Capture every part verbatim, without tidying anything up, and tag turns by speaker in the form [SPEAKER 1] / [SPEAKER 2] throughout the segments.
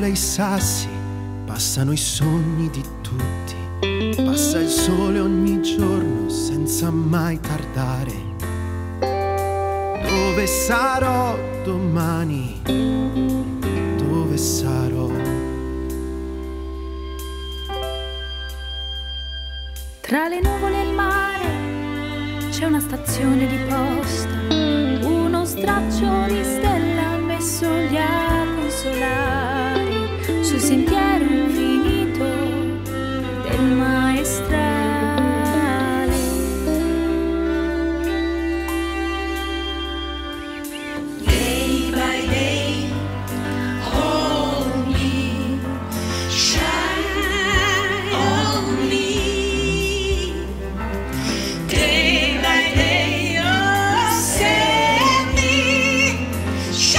[SPEAKER 1] nuvole e i sassi, passano i sogni di tutti, passa il sole ogni giorno senza mai tardare. Dove sarò domani? Dove sarò?
[SPEAKER 2] Tra le nuvole e il mare c'è una stazione di posta, uno straccio di stella messo lì a consolare sul sentiero infinito del maestrale.
[SPEAKER 3] Day by day, hold me, shine on me. Day by day, oh, set me, shine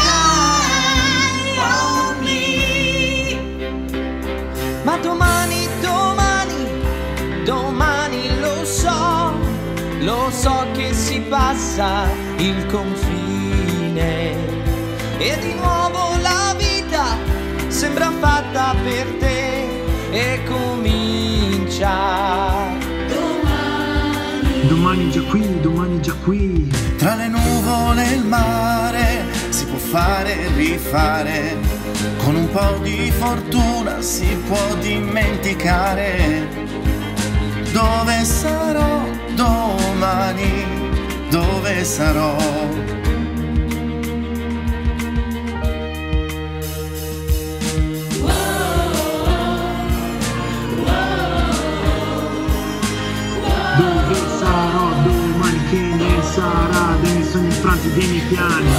[SPEAKER 3] on me.
[SPEAKER 4] Ma domani, domani, domani lo so, lo so che si passa il confine e di nuovo la vita sembra fatta per te e comincia.
[SPEAKER 3] Domani,
[SPEAKER 5] Domani è già qui, domani è già qui.
[SPEAKER 1] Tra le nuvole e il mare si può fare e rifare, con un po' di fortuna si può dimenticare. Dove sarò domani? Dove sarò?
[SPEAKER 5] Dove sarò domani, che ne sarà dei miei sogni infranti, dei miei piani?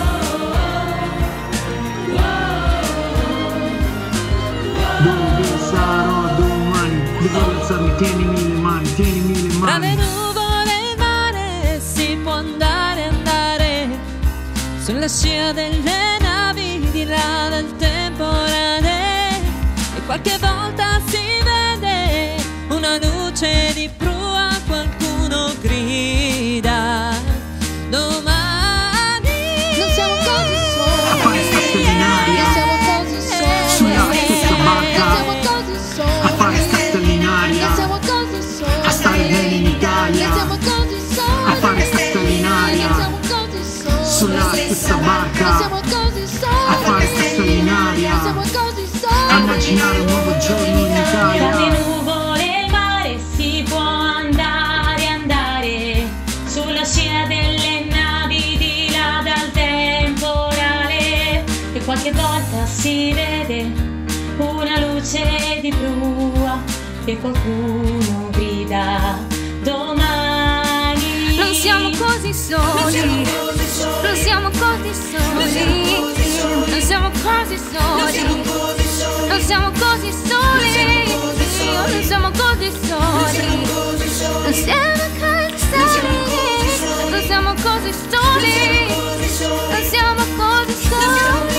[SPEAKER 5] Dove sarò domani? Devo alzarmi, tienimi le mani, tienimi le
[SPEAKER 6] Tra le
[SPEAKER 5] mani.
[SPEAKER 6] nuvole e il mare si può andare, andare sulla scia delle navi di là del temporale, e qualche volta si vede una luce di prua, qualcuno grida domani.
[SPEAKER 7] Non siamo così soli,
[SPEAKER 5] A fare stelle in aria,
[SPEAKER 7] non siamo così soli,
[SPEAKER 5] sulla stessa barca.
[SPEAKER 7] non siamo così soli,
[SPEAKER 5] A fare stelle in aria,
[SPEAKER 7] non siamo così soli,
[SPEAKER 5] a stare bene in Italia.
[SPEAKER 7] non siamo così soli,
[SPEAKER 5] A fare stelle in aria,
[SPEAKER 7] non siamo così soli,
[SPEAKER 5] sulla stessa barca.
[SPEAKER 7] non siamo così soli,
[SPEAKER 5] A fare stelle in aria,
[SPEAKER 7] non siamo così
[SPEAKER 5] a
[SPEAKER 7] soli.
[SPEAKER 5] immaginare un nuovo giorno in
[SPEAKER 2] Tra le
[SPEAKER 5] Italia.
[SPEAKER 2] nuvole e il mare si può andare, andare sulla scia delle navi di là dal temporale, e qualche volta si vede una luce di prua e qualcuno grida domani.
[SPEAKER 6] Non siamo così soli, non siamo così soli, non siamo così soli, non siamo così soli, non siamo così soli, non siamo così soli, non siamo così soli, non siamo così soli.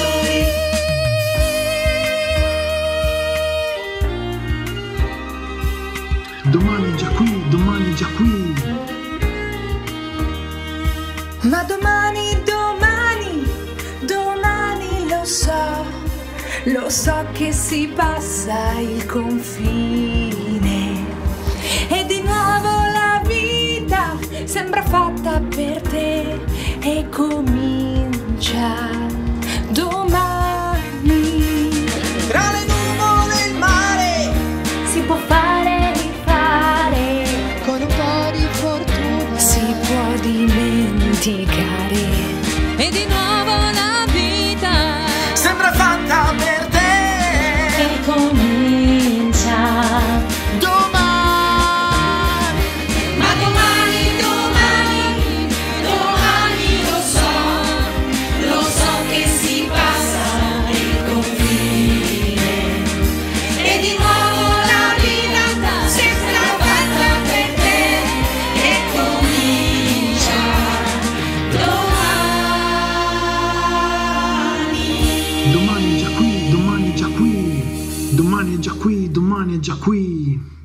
[SPEAKER 5] Domani è già qui, domani è già qui.
[SPEAKER 8] Ma domani, domani, domani lo so, lo so che si passa il confine e di nuovo la vita sembra fatta per te e comincia domani.
[SPEAKER 4] Tra le nuvole e il mare
[SPEAKER 2] Si può fare e rifare,
[SPEAKER 7] Con un po' di fortuna
[SPEAKER 8] Si può dimenticare.
[SPEAKER 6] E di nuovo la vita
[SPEAKER 4] sembra fatta per te
[SPEAKER 2] e comincia
[SPEAKER 4] domani.
[SPEAKER 3] ma domani, domani, domani lo so, lo so che si passa il confine e di nuovo la vita sembra fatta per te e comincia domani.
[SPEAKER 5] Domani è già qui, domani è già qui. Domani è già qui, domani è già qui.